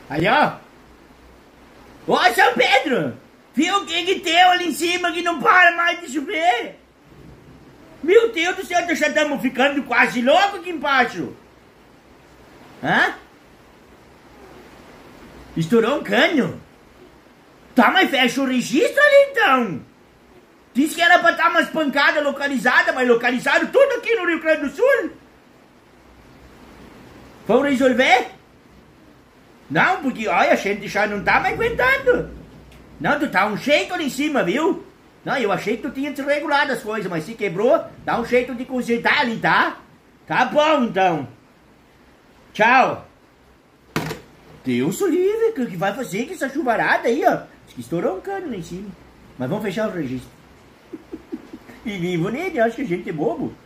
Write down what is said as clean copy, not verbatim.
Aí, ó. Ô, São Pedro! Viu o que tem ali em cima que não para mais de chover? Meu Deus do céu, já estamos ficando quase loucos aqui embaixo. Hã? Estourou um cano? Tá, mas fecha o registro ali então. Disse que era pra dar umas pancadas localizadas, mas localizaram tudo aqui no Rio Grande do Sul. Vão resolver? Não, porque olha, a gente já não tá mais aguentando. Não, tu tá um jeito ali em cima, viu? Não, eu achei que tu tinha desregulado as coisas, mas se quebrou, dá um jeito de consertar ali, tá? Tá bom, então. Tchau. Deus o livre, o que vai fazer com essa chuvarada aí, ó? Diz que estourou um cano lá em cima. Mas vamos fechar o registro. E vivo nele, acho que a gente é bobo.